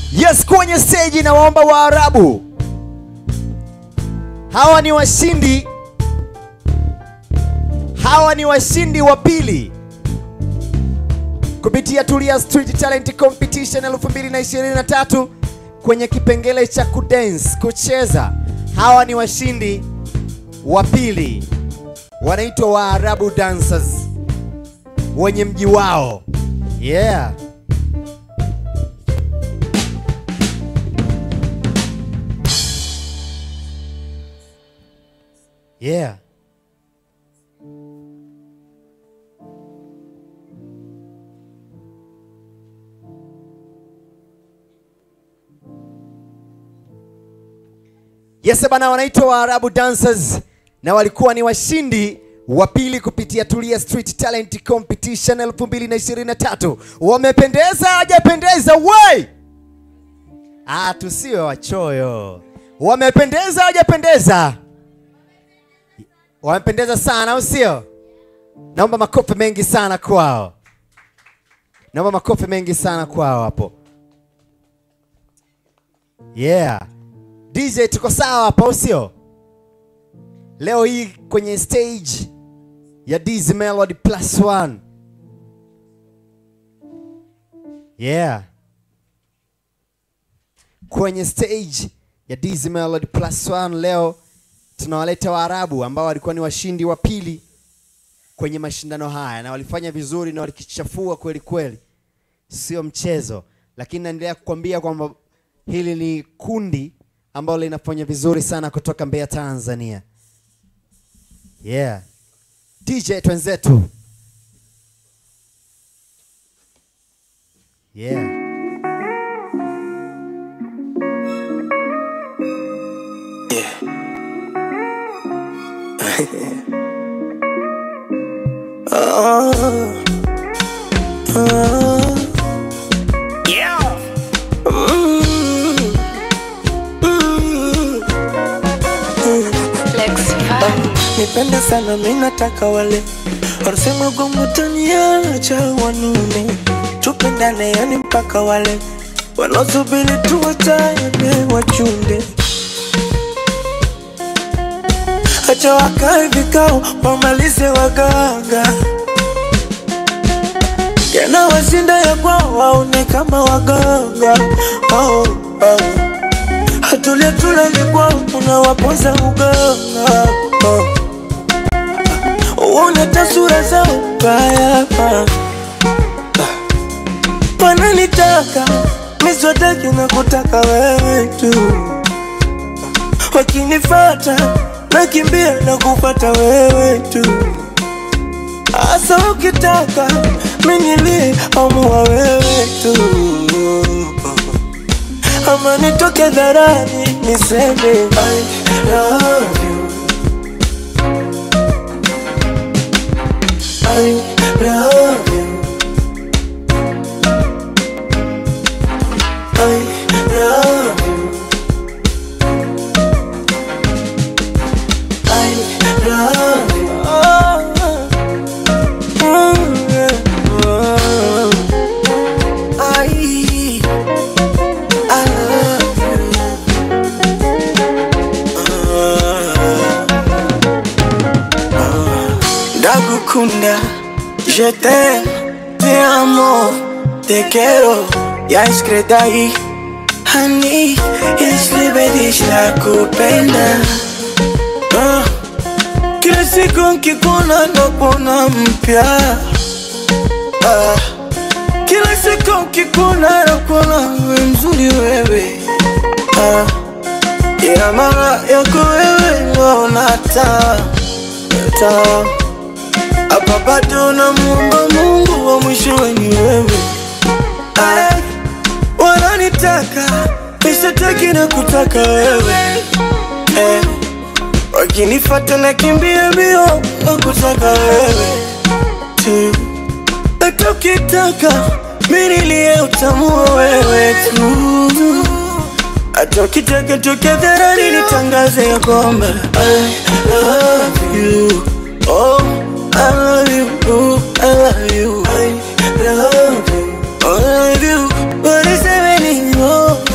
Yes, kwenye stage na waomba Waharabu. Hawa ni washindi. Hawa ni washindi wa pili kupitia Tulia Street Talent Competition 2023 kwenye kipengele cha kudance, kucheza. Hawa ni washindi wa pili. Wanaitwa Waharabu dancers wenye mji wao. Yeah. Yeah. Yes bana, wanaitwa Waharabu dancers na walikuwa ni washindi wa pili kupitia Tulia Street Talent Competition 2023. Wamependeza, hajapendeza way? Tusiwe wachoyo. Wamependeza, hajapendeza? Wamependeza sana, au sio? Naomba makofi mengi sana kwao. Naomba makofi mengi sana kwao hapo. Yeah. DJ tuko sawa hapo, sio? Leo hii kwenye stage ya Dizzy Melody +1. Yeah. Kwenye stage ya Dizzy Melody +1 leo tunawaleta Waharabu ambao walikuwa ni washindi wa pili kwenye mashindano haya na walifanya vizuri na walikichafua kweli kweli. Sio mchezo, lakini naendelea kukwambia kwamba hili ni kundi ambalo linafanya vizuri sana kutoka Mbeya, Tanzania. Yeah. DJ twenzetu. Yeah. Nipende sana mimi nataka wale wanasema gongo taniacha wanume, tupendane yani mpaka wale wanaosubiri tuwachane wachunde. Acha wakae vikao wamalize waganga, yana washinda ya kwao waone kama waganga. Hatulia tulali kwao unawaponza uganga. Uone tasura zao baya. Wananitaka miswataki na kutaka wewe tu, wakinifata nakimbia na kupata wewe tu. Asa ukitaka minilie amua wewe tu, ama nitoke dharani niseme I love you, I love you, I love you, I love you. Kunda, je t'aime, te amo, te quiero, ya escrita ahí. Honey, islibedish la kupenda. Kila siku nkikuona napona mpya. Kila siku nkikuona napona mzuri wewe. Ila mara yako wewe naona taa. Hapa bado namuomba Mungu wa mwisho ni wewe. Wananitaka nisitaki na kutaka wewe. Wakinifata nakimbia mbio na kutaka wewe tu. Hata ukitaka mimi nilie utamu wewe tu. Hata ukitaka tukadharani nitangaze ya kwamba I love you. Oh, I love you, I love you, I love you, I love you. What is happening? Oh.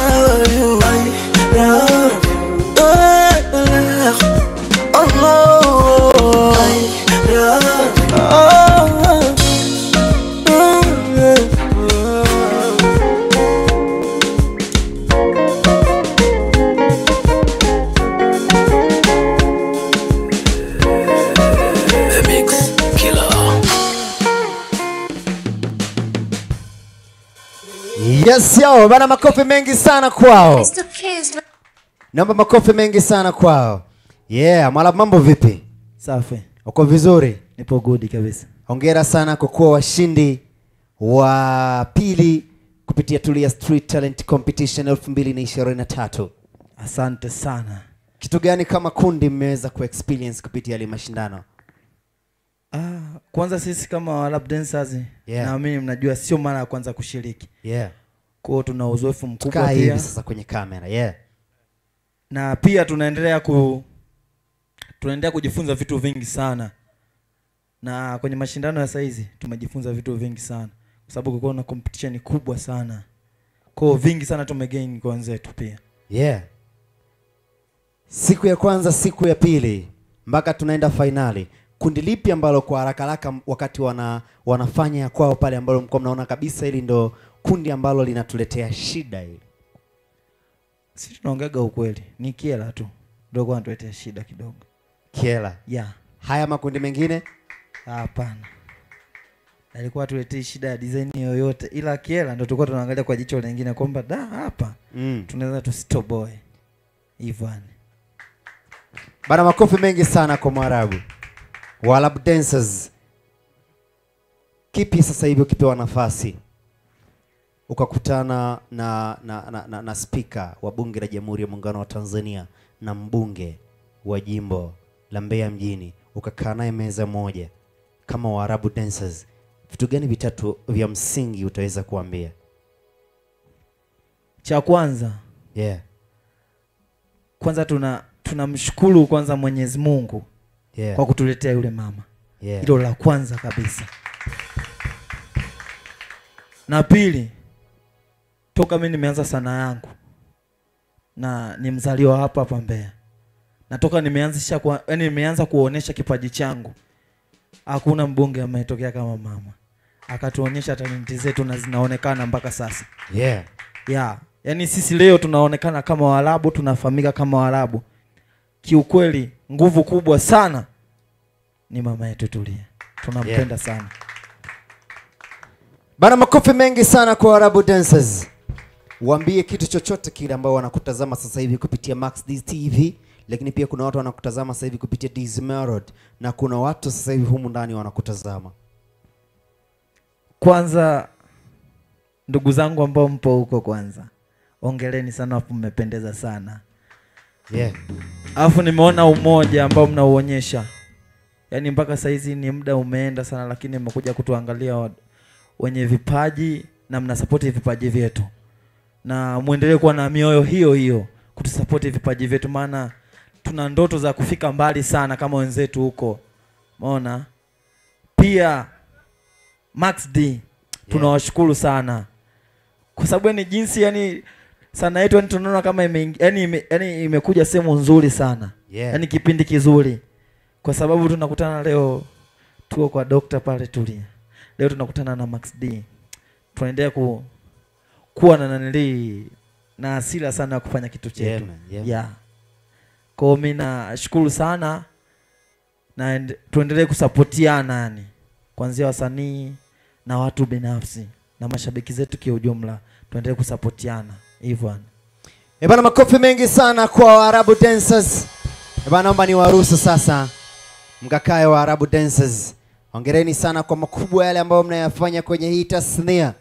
yao. Bana makofi mengi sana kwao. Naomba makofi mengi sana kwao. Yeah, Waharabu mambo vipi? Safi. Uko vizuri? Nipo good kabisa. Hongera sana kwa kuwa washindi wa pili kupitia Tulia Street Talent Competition 2023. Asante sana. Kitu gani kama kundi mmeweza kuexperience kupitia ile mashindano? Kwanza sisi kama Waharabu dancers, naamini mnajua sio mara ya kwanza kushiriki. Kwa hiyo tuna uzoefu mkubwa pia. Hivi sasa kwenye kamera, Na pia tunaendelea kujifunza vitu vingi sana. Na kwenye mashindano ya saizi tumejifunza vitu vingi sana. Kwa sababu kulikuwa na competition kubwa sana. Kwa hiyo vingi sana tumegain kwa wenzetu pia. Siku ya kwanza, siku ya pili, mpaka tunaenda finali. Kundi lipi ambalo kwa haraka wakati wanafanya kwao pale ambalo mko mnaona kabisa hili ndo kundi ambalo linatuletea shida hili? Sisi tunaongeaga ukweli. Ni Kiela tu. Ndio kwa anatuletea shida kidogo. Kiela? Haya makundi mengine? Hapana. Alikuwa tuletea shida ya design yoyote, ila Kiela ndio tulikuwa tunaangalia kwa jicho lingine kwamba hapa tunaweza tusitoboe. Ivan. Bana makofi mengi sana kwa Waharabu. Waharabu dancers. Kipi sasa hivi ukipewa nafasi ukakutana na speaker wa bunge la Jamhuri ya Muungano wa Tanzania na mbunge wa jimbo la Mbeya mjini, ukakaa naye meza moja kama Waharabu dancers, vitu gani vitatu vya msingi utaweza kuambia? Cha kwanza, kwanza tunamshukuru kwanza Mwenyezi Mungu kwa kutuletea yule mama. Hilo la kwanza kabisa. Na pili, toka mimi nimeanza sana yangu na ni mzaliwa hapa Mbeya. Na toka nimeanza kuonesha kipaji changu, hakuna mbunge ametokea kama mama. Akatuonyesha talenti zetu na zinaonekana mpaka sasa. Yaani sisi leo tunaonekana kama Waharabu, tunafahamika kama Waharabu. Kiukweli nguvu kubwa sana ni mama yetu Tulia. Tunampenda sana. Bana makofi mengi sana kwa Waharabu dancers. Waambie kitu chochote kile ambao wanakutazama sasa hivi kupitia Max TV, lakini pia kuna watu wanakutazama sasa hivi kupitia Dismerod, na kuna watu sasa hivi humu ndani wanakutazama. Kwanza ndugu zangu ambao mpo huko, kwanza ongeleni sana, hapo mmependeza sana. Alafu nimeona umoja ambao mnauonyesha. Yaani mpaka saizi ni muda umeenda sana, lakini mmekuja kutuangalia wenye vipaji na mnasupport vipaji vyetu. Na muendelee kuwa na mioyo hiyo hiyo kutusupport vipaji vyetu, maana tuna ndoto za kufika mbali sana kama wenzetu huko. Umeona? Pia Max D tunawashukuru sana. Kwa sababu ni jinsi sana yetu tunaona kama imekuja sehemu nzuri sana. Yaani kipindi kizuri. Kwa sababu tunakutana leo tuko kwa Dr. pale Tulia. Leo tunakutana na Max D. Tunaendelea kuwa na hasira sana ya kufanya kitu chetu. Kwa hiyo mimi nashukuru sana na tuendelee kusapotiana kuanzia wasanii na watu binafsi na mashabiki zetu kwa ujumla, tuendelee kusapotiana. Ivan. Bana makofi mengi sana kwa Waharabu dancers. Bana naomba ni waruhusu sasa mkakae Waharabu dancers. Hongereni sana kwa makubwa yale ambayo mnayafanya kwenye hii tasnia.